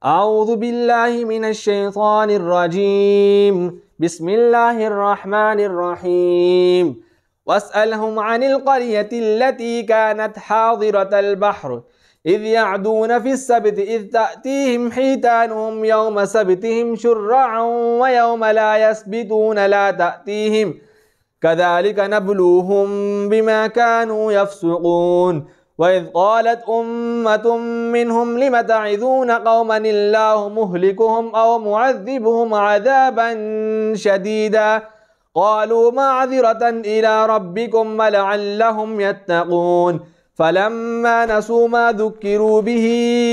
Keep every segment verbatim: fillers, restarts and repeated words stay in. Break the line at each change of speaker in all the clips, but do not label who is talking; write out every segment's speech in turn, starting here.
أعوذ بالله من الشيطان الرجيم بسم الله الرحمن الرحيم واسألهم عن القرية التي كانت حاضرة البحر إذ يعدون في السبت إذ تأتيهم حيتانهم يوم سبتهم شرعا ويوم لا يسبتون لا تأتيهم كذلك نبلوهم بما كانوا يفسقون وإذ قالت أمة منهم لم تعظون قوما الله مهلكهم أو معذبهم عذابا شديدا قالوا معذرة إلى ربكم ولعلهم يتقون فلما نسوا ما ذكروا به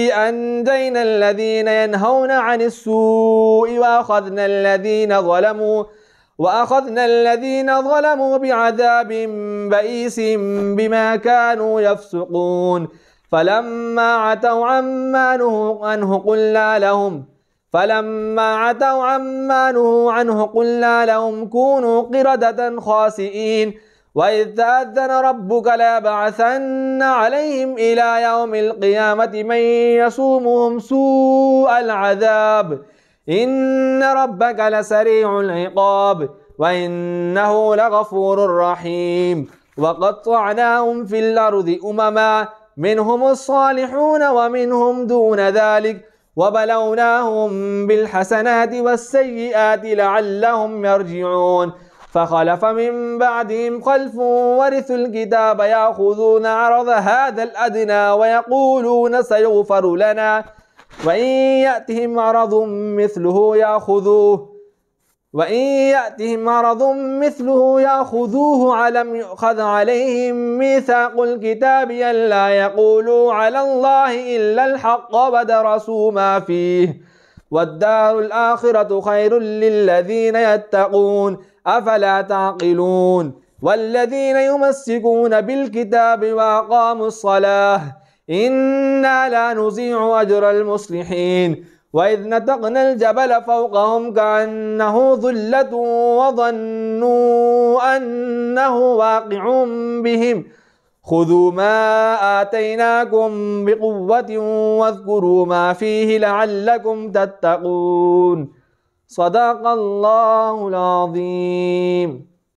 أنجينا الذين ينهون عن السوء وأخذنا الذين ظلموا وأخذنا الذين ظلموا بعذاب بئيس بما كانوا يفسقون فلما عتوا عما نهوا عنه قلنا لهم فلما عتوا عما نهوا عنه قلنا لهم كونوا قردة خاسئين وإذ تأذن ربك ليبعثن عليهم إلى يوم القيامة من يسومهم سوء العذاب إن ربك لسريع العقاب وإنه لغفور رحيم وقطعناهم في الأرض أمما منهم الصالحون ومنهم دون ذلك وبلوناهم بالحسنات والسيئات لعلهم يرجعون فخلف من بعدهم خلف ورثوا الكتاب يأخذون عرض هذا الأدنى ويقولون سيغفر لنا وإن يأتهم عرض مثله يأخذوه وإن يأتهم عرض مثله يأخذوه علم يؤخذ عليهم ميثاق الكتاب ألا يقولوا على الله إلا الحق ودرسوا ما فيه والدار الآخرة خير للذين يتقون أفلا تعقلون والذين يمسكون بالكتاب وأقاموا الصلاة إنا لا نضيع أجر المصلحين وإذ نتقنا الجبل فوقهم كأنه ظلة وظنوا أنه واقع بهم خذوا ما آتيناكم بقوة واذكروا ما فيه لعلكم تتقون صدق الله العظيم.